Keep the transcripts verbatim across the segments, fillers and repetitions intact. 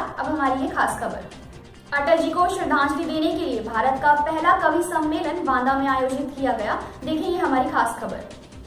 साथ अब हमारी ये खास खबर। अटल जी को श्रद्धांजलि देने के लिए भारत का पहला कवि सम्मेलन बांदा में आयोजित किया गया। देखिए ये हमारी खास खबर।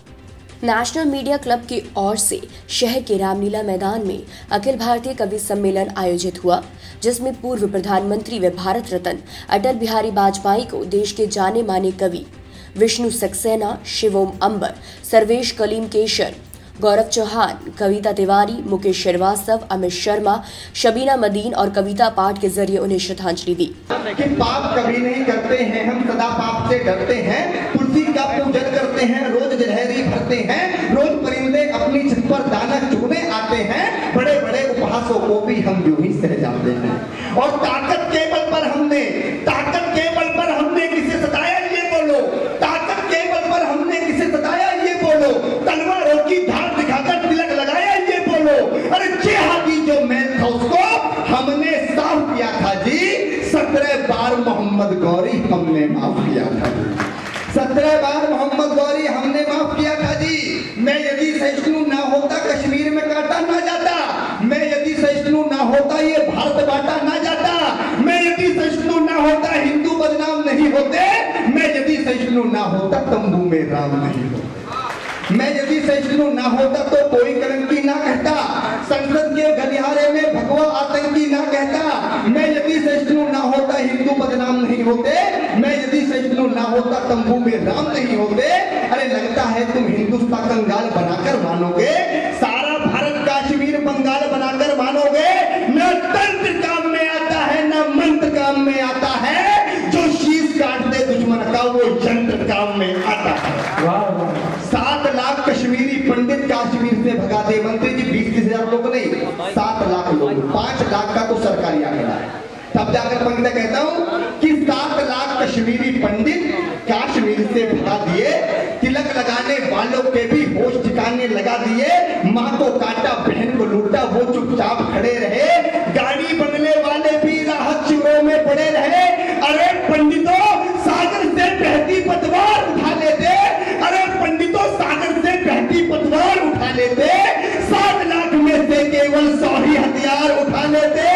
नेशनल मीडिया क्लब की ओर से शहर के रामलीला मैदान में अखिल भारतीय कवि सम्मेलन आयोजित हुआ, जिसमें पूर्व प्रधानमंत्री व भारत रत्न अटल बिहारी वाजपेयी को देश के जाने माने कवि विष्णु सक्सेना, शिवोम अंबर, सर्वेश कलीमकेशर, गौरव चौहान, कविता तिवारी, मुकेश श्रीवास्तव, अमित शर्मा, शबीना मदीन और कविता पाठ के जरिए उन्हें श्रद्धांजलि दी। कि पाप कभी नहीं करते हैं, हम सदा पाप से डरते हैं, तुलसी का पूजन करते हैं, रोज गिलहरी भरते हैं, रोज परिंदे अपनी छत पर दाना चुगने आते हैं, बड़े बड़े उपहासों को भी हम यूं ही सह जाते हैं। और ताकत के बल पर हमने ताकत के बल पर हमने किसे सताया ये बोलो, ताकत के बल पर हमने किसे सताया ये बोलो, तलवारों की धार दिखाकर तिलक लगाया ये बोलो। अरे चेहरा की जो मैल था उसको हमने साफ किया था जी, सत्रह बार मोहम्मद गौरी हमने माफ किया था जी, सत्रह बार मोहम्मद गौरी हमने माफ किया था जी। मैं यदि सहिष्णु ना होता कश्मीर में काटा ना जाता, मैं यदि सहिष्णु ना होता ये भारत बांटा ना जाता, मैं यदि सहिष्णु ना होता हिंदू बदनाम नहीं होते, मैं यदि सहिष्णु ना होता तंबू में राम नहीं होते, मैं यदि सहिष्णु ना होता तो कोई कलंकी ना कहता, संसद के गलियारे में भगवा आतंकी ना कहता, मैं यदि सहिष्णु ना होता हिंदू बदनाम नहीं होते, मैं यदि सहिष्णु ना होता तंबू में राम नहीं होते। अरे लगता है तुम हिंदुस्तान कंगाल बनाकर मानोगे, सारा भारत कश्मीर बंगाल बनाकर मानोगे। न तंत्र काम में आता है न मंत्र काम में आता है, जो शीश काट दे दुश्मन का वो यंत्र काम में आता है। सात लाख कश्मीरी पंडित कश्मीर से भगा दे मंत्री जी, बीस तीस हजार लोग नहीं, सात लाख लोग, पांच लाख का तो सरकारी आंकड़ा है। तब जाकर पंडित कहता हूं कि सात लाख कश्मीरी पंडित कश्मीर से भगा दिए, तिलक लगाने वालों के भी होश ठिकाने लगा दिए, माँ को काटा बहन को लूटा वो चुपचाप खड़े रहे, गाड़ी बंगले वाले भी राहत शिविरों में पड़े रहे। अरे पंडितों सागर से बहती पतवार उठा लेते, अरे पंडितों सागर से बहती पतवार उठा लेते, सात लाख में से केवल सौ ही हथियार उठा लेते,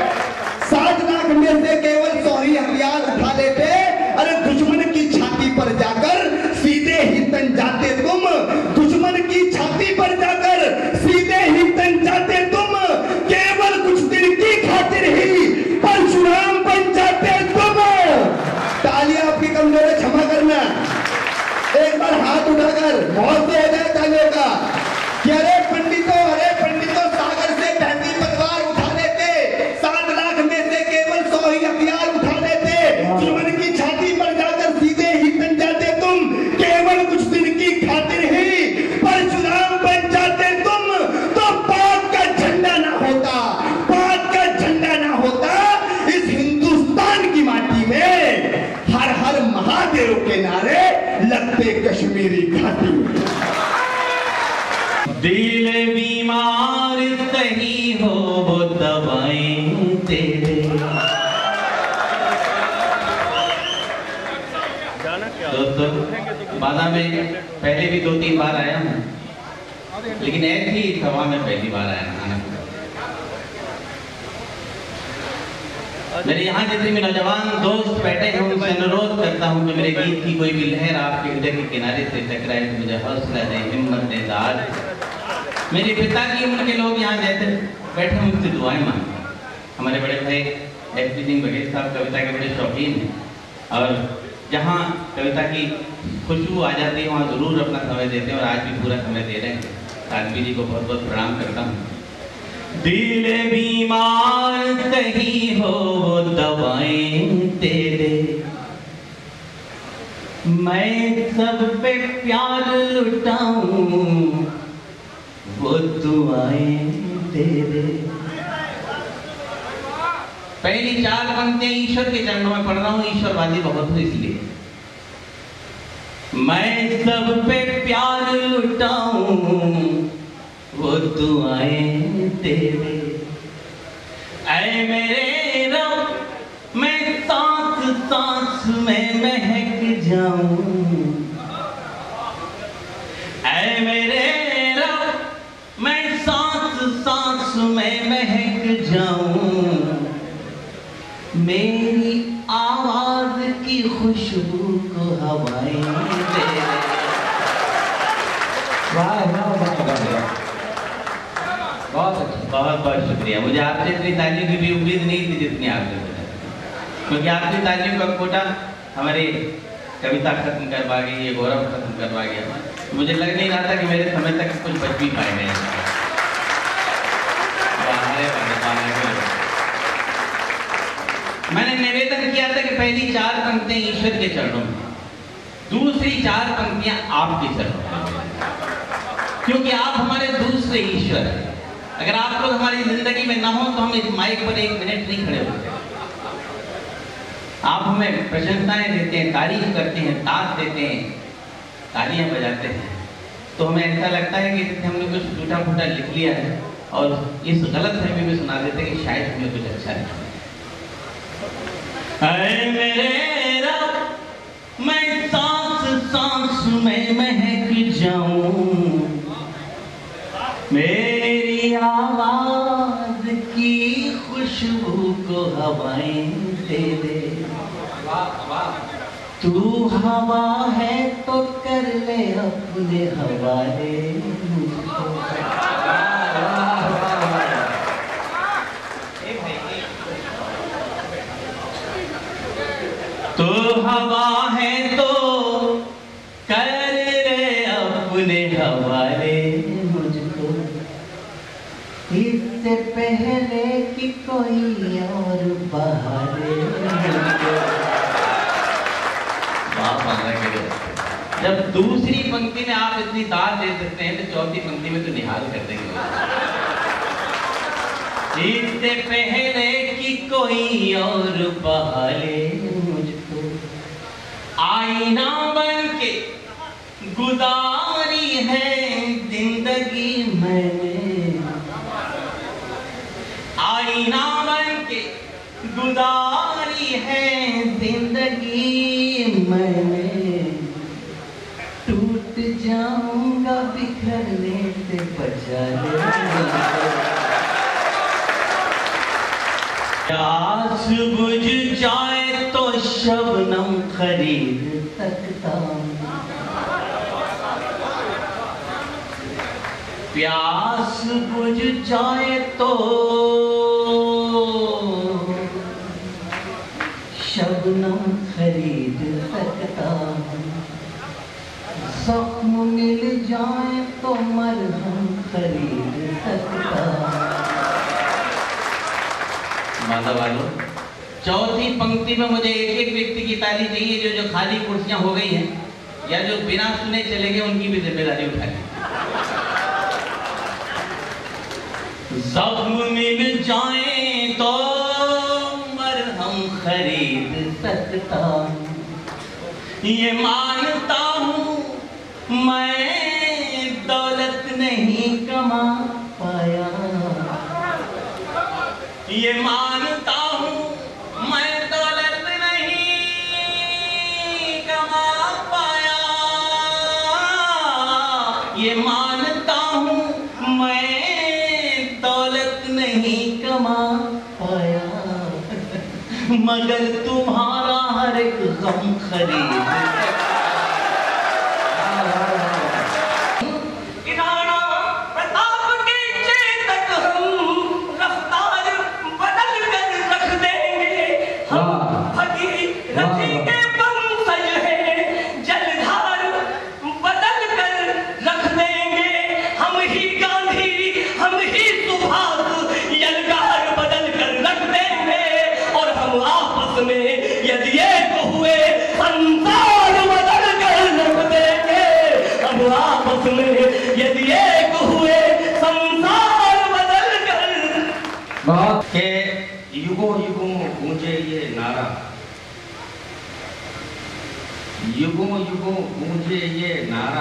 सात लाख में से केवल सौ ही हथियार उठा लेते। अरे दुश्मन की छाती पर जाकर सीधे ही तन जाते तुम, दुश्मन की छाती पर जाकर सीधे ही तन जाते तुम, केवल कुछ दिन की खातिर ही परशुराम बन जाते तुम। तालियां आपकी कमजोर है, क्षमा करना, एक बार हाथ उठाकर बहुत से हो जाए तालियों का कि अरे पंडितों अरे पंडितों सागर से बहती पतवार उठा लेते, सात लाख में से केवल सौ ही हथियार उठा लेते, दुश्मन की छाती पर जाकर सीधे ही तन जाते तुम, केवल कुछ दिन की खातिर ही परशुराम बन जाते तुम। तो पाक का झंडा ना होता, पाक का झंडा ना होता इस हिंदुस्तान की माटी में, हर हर महादेव के नारे लगते कश्मीरी घाटी में। दिल बीमार सही हो वो दवाएं तेरे, दोस्तों बादा में पहले भी दो तीन बार आया हूँ, लेकिन ऐसी सभा में पहली बार आया हूँ। मेरे यहाँ जैसे मेरे नौजवान दोस्त बैठे हैं, उनसे अनुरोध करता हूँ कि मेरे गीत की कोई भी लहर आपके हृदय के किनारे से टकराए तो मुझे हौसला दे, हिम्मत दे, दाद। मेरे पिता की उम्र के लोग यहाँ जैसे बैठे मुझसे दुआएं मांगते हैं। हमारे बड़े भाई एस पी सिंह बघेल साहब कविता के बड़े शौकीन हैं, और जहाँ कविता की खुशबू आ जाती है वहाँ जरूर अपना समय देते हैं, और आज भी पूरा समय दे रहे हैं। तानवी जी को बहुत बहुत प्रणाम करता हूँ। दिल बीमार सही हो वो दवाएं तेरे, मैं सब पे प्यार लुटाऊं वो दुआएं तेरे। पहली चार पंक्तियां ईश्वर के चरणों में पढ़ रहा हूँ, ईश्वरवादी बहुत हूँ इसलिए। मैं सब पे प्यार लुटाऊं वो दुआएं तेरे, ऐ मेरे रब मैं सांस सांस में महक जाऊं, ऐ मेरे रब मैं सांस सांस में महक जाऊं, मेरी आवाज की खुशबू को हवाएं दे दे। वाह वाह वाह वाह, बहुत अच्छा, बहुत बहुत शुक्रिया। मुझे आपसे इतनी तालियों की भी उम्मीद नहीं थी जितनी आपने बताई, क्योंकि आपकी तालियों का कोटा हमारे कविता खत्म करवा गई, ये गौरव खत्म करवा गया। मुझे लग नहीं रहा था कि मेरे समय तक कुछ बच भी पाएंगे। मैंने निवेदन किया था कि पहली चार पंक्तियां ईश्वर के चरणों में, दूसरी चार पंक्तियां आपके चरणों में, क्योंकि आप हमारे दूसरे ईश्वर हैं। अगर आप लोग हमारी जिंदगी में ना हो तो हम इस माइक पर एक मिनट नहीं खड़े होते। आप हमें प्रशंसाएं देते हैं, तारीफ करते हैं, ताश देते हैं, तालियां बजाते हैं, तो हमें ऐसा लगता है कि हमने कुछ टूटा फूटा लिख लिया है और इस गलत फहमी में सुना देते हैं कि शायद हमें कुछ अच्छा लिखा है। ऐ मेरे रब, मैं सांस सांस में महक जाऊं, मेरी आवाज की खुशबू को हवाएं दे दे। तू हवा है तो कर ले अपने हवाले मुझको। तो हवा है तो कर ले अपने हवाले मुझको, इससे पहले कि कोई और बहाले मुझको। जब दूसरी पंक्ति में आप इतनी दाद दे सकते हैं तो चौथी पंक्ति में तो निहाल कर देंगे। इससे पहले कि कोई और बहाले मुझको, आईना बन के गुजारी है जिंदगी मैंने, आईना बन के गुजारी है जिंदगी मैंने, टूट जाऊंगा बिखरने से बचा ले। प्यास बुझ जाए तो शबनम खरीद सकता हूँ, प्यास बुझ जाए तो शबनम खरीद सकता हूँ, जख्म मिल जाए तो मरहम खरीद सकता हूँ। माता वालों, चौथी पंक्ति में मुझे एक एक व्यक्ति की ताली चाहिए जो जो खाली कुर्सियां हो गई हैं या जो बिना सुने चले गए, उनकी भी जिम्मेदारी उठाए। जख्म मिल जाए तो मरहम खरीद सकता हूँ, ये मानता हूँ मैं दौलत नहीं कमा पाया, ये मानता हूँ मैं दौलत नहीं कमा पाया, ये मानता हूँ मैं दौलत नहीं कमा पाया, मगर तुम्हारा हर एक गम खरीद। के युगों युगों गूंजे ये नारा, युगों युगों गूंजे ये नारा,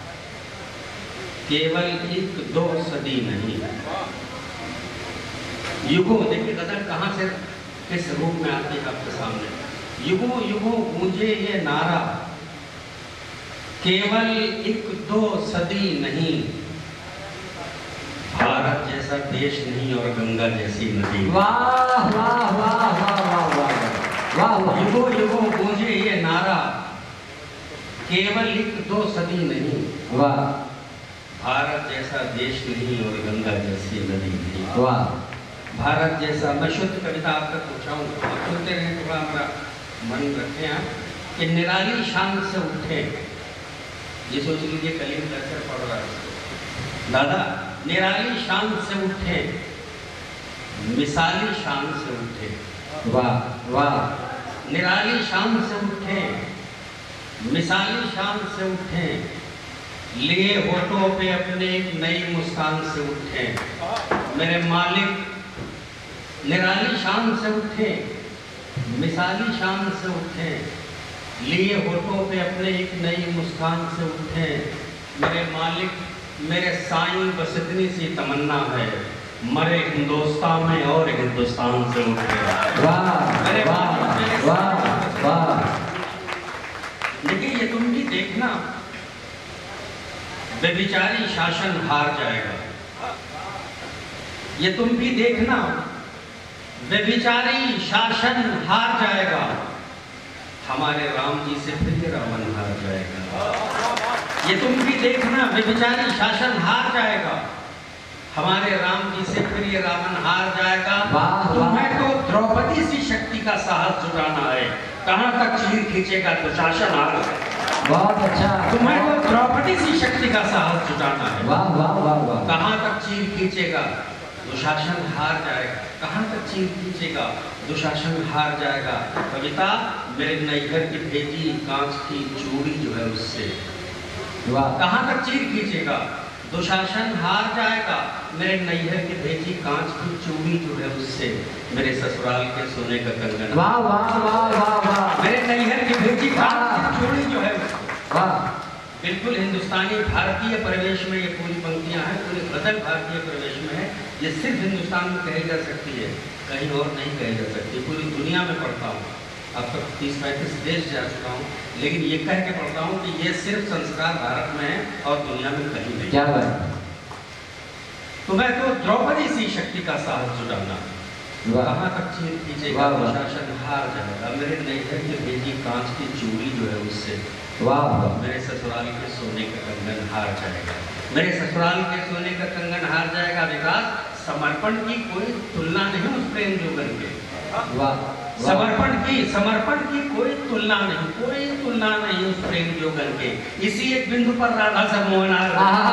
केवल एक दो सदी नहीं। युगों, देखिए गजल कहाँ से किस रूप में आती है आपके सामने। युगों युगों गूंजे ये नारा, केवल एक दो सदी नहीं, भारत जैसा देश नहीं और गंगा जैसी नदी। वाह वाह वाह वाह वाह वाह। केवल एक दो सदी नहीं, वाह, भारत जैसा देश नहीं और गंगा जैसी नदी नहीं, वाह, भारत जैसा। मैं शुद्ध कविता आप तक पहुँचाऊँ, आप सुनते रहें, थोड़ा हमारा मन रखें आप कि निराली शान से उठे। ये सोच लीजिए कलीम लेक्चर पढ़ रहा है दादा, निराली शान से उठे, मिसाली शान से उठे, वाह, वाह, निराली शान से उठे, मिसाली शान से उठे, लिए होठों पे अपने एक नई मुस्कान से उठे, मेरे मालिक निराली शान से उठे, मिसाली शान से उठे, लिए होठों पे अपने एक नई मुस्कान से उठे, मेरे मालिक मेरे साईं बस इतनी सी तमन्ना है, मरे हिंदुस्तान में और हिंदुस्तान से उठे। वाह, मेरे वाह, वाह, वाह। लेकिन ये तुम भी देखना, बेविचारी शासन हार जाएगा। ये तुम भी देखना, बेविचारी शासन हार जाएगा, हमारे राम जी से फिर रावण हार जाएगा। ये तुम भी देखना, बेविचारी शासन हार जाएगा, हमारे राम जी से फिर ये रावण हार जाएगा। तुम्हें तो द्रौपदी सी शक्ति का साहस जुटाना है, कहाँ तक चीर खींचेगा दुशासन हार। बहुत अच्छा। तुम्हें तो द्रौपदी सी शक्ति का साहस जुटाना है, वाह, वाह, वाह, वाह। कहाँ तक चीर खींचेगा दुशासन हार जाएगा, कहाँ तक चीर खींचेगा दुशासन हार जाएगा। कविता मेरे नैहर की भेजी कांच की चूड़ी जो है उससे, वाह, कहाँ तक चीर खींचेगा दुशासन हार जाएगा, मेरे नैहर की भेजी कांच की चूड़ी जो है उससे, मेरे ससुराल के सोने का कंगन। वाह, वाह, वाह, वाह, वाह। मेरे नैहर की भेजी कांच की चूड़ी जो है वाह। बिल्कुल हिंदुस्तानी भारतीय परिवेश में ये पूरी पंक्तियां हैं, पूरी गजल भारतीय परिवेश में है। ये सिर्फ हिंदुस्तान में कही जा सकती है, कहीं और नहीं कही जा सकती। पूरी दुनिया में पढ़ता हूँ, अब तक तीस पैंतीस देश जा चुका हूँ, लेकिन ये कह के पढ़ता हूँ कि ये सिर्फ संस्कार भारत में है और दुनिया में कहीं नहीं। क्या बात। तुम्हें तो द्रौपदी सी शक्ति का साहस जुटाना, कहाँ तक चीर खींचेगा शासन हार जाएगा, मेरे नैहर की भेजी कांच की चूड़ी जो है उससे, वाह, मेरे ससुराल के सोने का कंगन हार जाएगा, मेरे ससुराल के सोने का कंगन हार जाएगा। विकास, समर्पण की कोई तुलना नहीं उस प्रेम जोगन के। वाह, समर्पण की समर्पण की कोई तुलना नहीं, कोई तुलना नहीं उस प्रेम जोगन के। इसी एक बिंदु पर राधा से मोहन हार,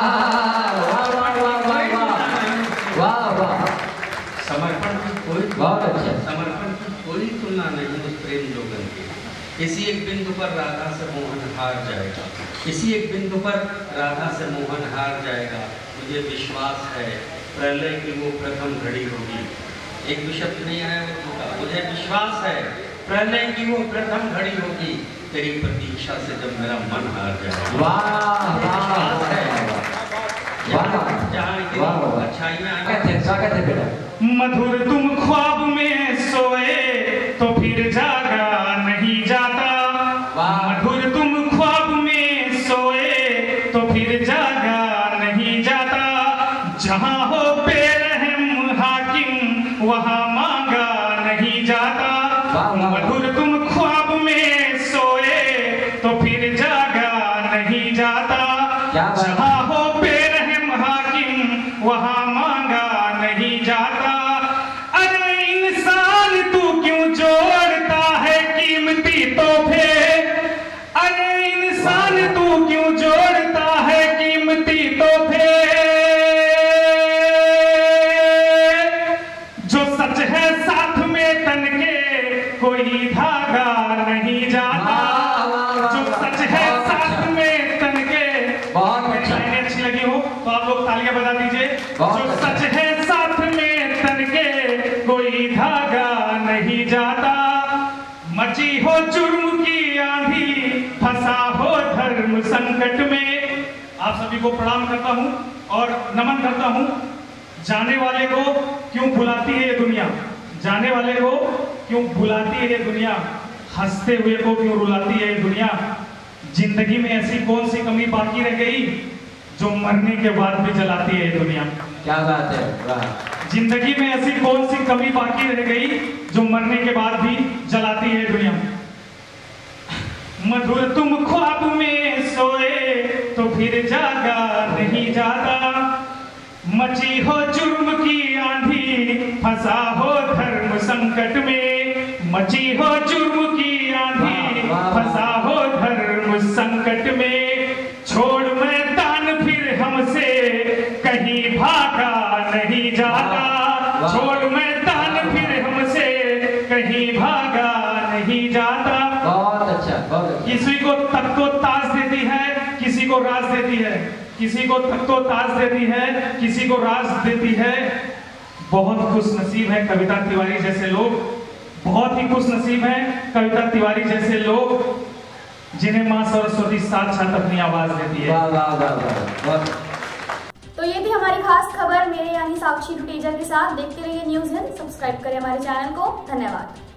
वाह, वाह। समर्पण की कोई बहुत अच्छा। समर्पण की कोई तुलना नहीं उस प्रेम जोगन के। इसी एक बिंदु पर राधा से मोहन हार जाएगा, इसी एक बिंदु पर राधा से मोहन हार जाएगा। मुझे विश्वास है प्रलय की वो प्रथम घड़ी होगी, एक भी शब्द नहीं आया उर्दू का। मुझे विश्वास है प्रलय की वो प्रथम घड़ी होगी, तेरी प्रतीक्षा से जब मेरा मन हार जाएगा। वाह, विश्वास है वाह, जहाँ वाह, अच्छाइयाँ स्वागत है, स्वागत है बेटा। मधुर तुम ख्वाब में सोए तो फिर जागा नहीं जाता, मधुर तुम ख्वाब में सोए तो फिर जागा नहीं जाता, जहाँ हो बेरहम हाकिम वहाँ मांगा नहीं जाता। मधुर तुम ख्वाब में सोए तो फिर जागा नहीं जाता, जहाँ हो बेरहम हाकिम वहाँ मांगा नहीं जाता। अरे इंसान तू क्यों जोड़ता है कीमती तोहफे, अरे इंसान तू क्यों जोड़ता है कीमती तोहफे, जो सच है साथ में तन के कोई धागा नहीं जाता, जो सच है साथ में तन के। बहुत अच्छा, अच्छी लगी हो तो आप लोग तालियां बजा दीजिए। जो सच है साथ में तन के कोई धागा नहीं जाता, मची हो जुर्म की आंधी फंसा हो धर्म संकट में। आप सभी को प्रणाम करता हूं और नमन करता हूं। जाने वाले को क्यों भुलाती है ये दुनिया, जाने वाले को क्यों भुलाती है ये दुनिया, हंसते हुए को क्यों रुलाती है ये दुनिया। जिंदगी में ऐसी कौन सी कमी बाकी रह गई जो मरने के बाद भी जलाती है ये दुनिया। क्या बात है, वाह। जिंदगी में ऐसी कौन सी कमी बाकी रह गई जो मरने के बाद भी जलाती है दुनिया। मधुर तुम ख्वाब में सोए तो फिर जागा नहीं जाता, मची हो जुर्म की आंधी फंसा हो धर्म संकट में, मची हो जुर्म की आंधी फंसा हो धर्म संकट में, छोड़ मैदान फिर हमसे कहीं भागा नहीं जाता, छोड़ मैदान फिर हमसे कहीं भागा नहीं जाता। बहुत अच्छा, बहुत अच्छा। किसी को तख्तो ताज देती है, किसी को राज देती है, किसी को तख्तो ताज देती है, किसी को राज देती है। बहुत खुश नसीब है कविता तिवारी जैसे लोग, बहुत ही खुश नसीब है कविता तिवारी जैसे लोग जिन्हें मां सरस्वती साक्षात अपनी आवाज देती है। वाह वाह वाह वाह। तो ये थी हमारी खास खबर मेरे यानी साक्षी टुटेजा के साथ। देखते रहिए न्यूज़ हिंद, सब्सक्राइब करें हमारे चैनल को। धन्यवाद।